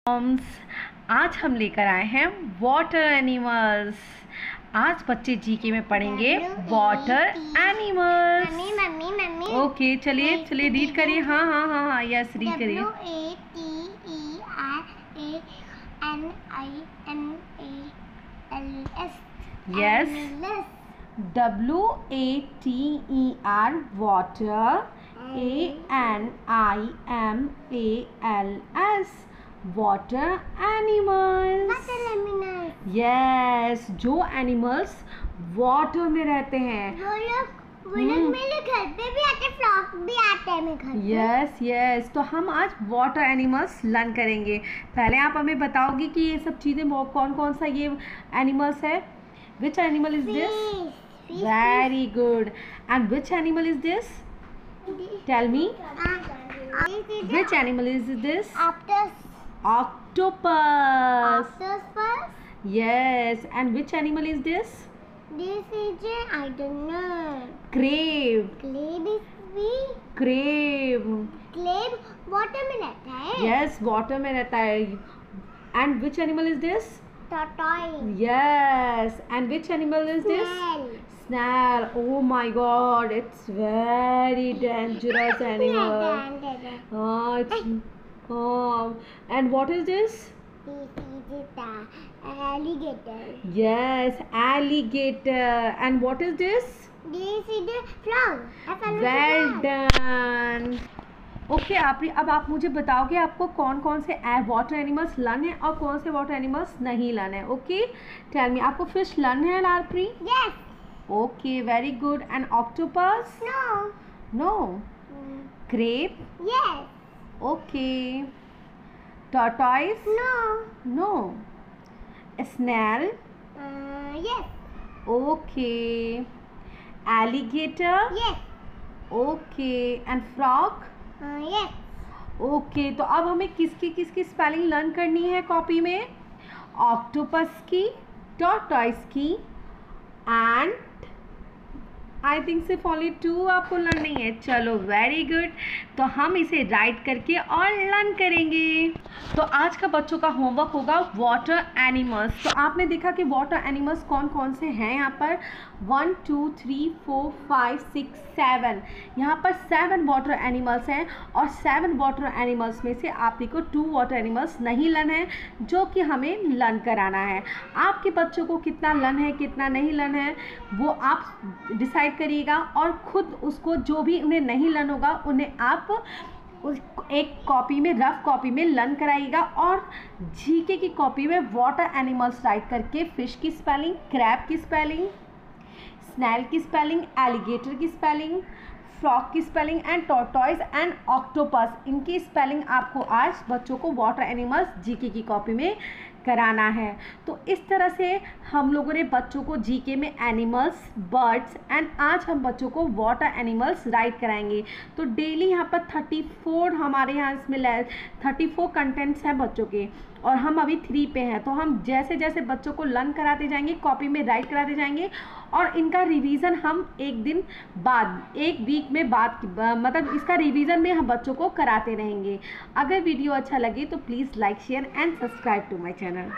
Moms, आज हम लेकर आए हैं वाटर एनिमल्स। आज बच्चे जीके में पढ़ेंगे वाटर एनिमल्स। मम्मी ओके, चलिए रीड करिए। हाँ, यस, रीड करिए। Yes, WATER water, ANIMALS water animals. Yes, जो एनिमल्स वाटर में रहते हैं वो लोग मेरे घर पे भी आते, फ्रॉग भी आते हैं मेरे घर पे। यस, तो हम आज वाटर एनिमल्स लर्न करेंगे। पहले आप हमें बताओगी कि ये सब चीज़ें कौन कौन सा ये एनिमल्स है। Which animal is this? Very good. And which animal is this? Tell me. Which animal is this? Octopus. Yes, and which animal is this? This is I don't know. Crab. Crab is big. Crab. Crab water में रहता है. Yes, water में रहता है. And which animal is this? Tortoise. Yes, and which animal is this? Snail. Snail. Oh my God, it's very dangerous animal. And what is this? This is the alligator. Yes, alligator. And what is this? This is the frog. Well done. Okay, अब आप मुझे बताओगे आपको कौन कौन से water animals learn है और कौन से वाटर एनिमल्स नहीं लर्न है। Okay, tell me. आपको फिश लर्न है लालप्री? Yes. Okay, very good. And octopus? No. No. Crab? Yes. Okay. Tortoise? No. Snail? Yes. Okay. Alligator? Yes. Okay. And frog? Yes. Okay. तो अब हमें किसकी spelling learn करनी है copy में? Octopus की, टॉर्टॉइस की एंड आई थिंक सिर्फ ओनली 2 आपको लर्न नहीं है। चलो, वेरी गुड। तो हम इसे राइट करके और लर्न करेंगे। तो आज का बच्चों का होमवर्क होगा वाटर एनिमल्स। तो आपने देखा कि वाटर एनिमल्स कौन कौन से हैं। यहाँ पर 1 2 3 4 5 6 7 यहाँ पर 7 वाटर एनिमल्स हैं और 7 वाटर एनिमल्स में से आपको 2 वाटर एनिमल्स नहीं लर्न है, जो कि हमें लर्न कराना है। आपके बच्चों को कितना लर्न है कितना नहीं लर्न है वो आप डिसाइड करिएगा और खुद उसको जो भी उन्हें नहीं लर्न होगा उन्हें आप एक कॉपी में, रफ कॉपी में लर्न कराइएगा और जीके की कॉपी में वाटर एनिमल्स राइट करके फिश की स्पेलिंग, क्रैब की स्पेलिंग, स्नैल की स्पेलिंग, एलिगेटर की स्पेलिंग, फ्रॉग की spelling and tortoise and octopus, इनकी स्पेलिंग आपको आज बच्चों को वाटर एनिमल्स जीके की कॉपी में कराना है। तो इस तरह से हम लोगों ने बच्चों को जीके में एनिमल्स, बर्ड्स एंड आज हम बच्चों को वाटर एनिमल्स राइट कराएंगे। तो डेली यहाँ पर 34 हमारे यहाँ इसमें 34 कंटेंट्स हैं बच्चों के और हम अभी 3 पे हैं। तो हम जैसे जैसे बच्चों को लर्न कराते जाएंगे, कॉपी में राइट कराते जाएंगे और इनका रिवीजन हम एक दिन बाद, एक वीक में बाद, मतलब इसका रिवीजन में हम बच्चों को कराते रहेंगे। अगर वीडियो अच्छा लगे तो please like, share and subscribe to my channel.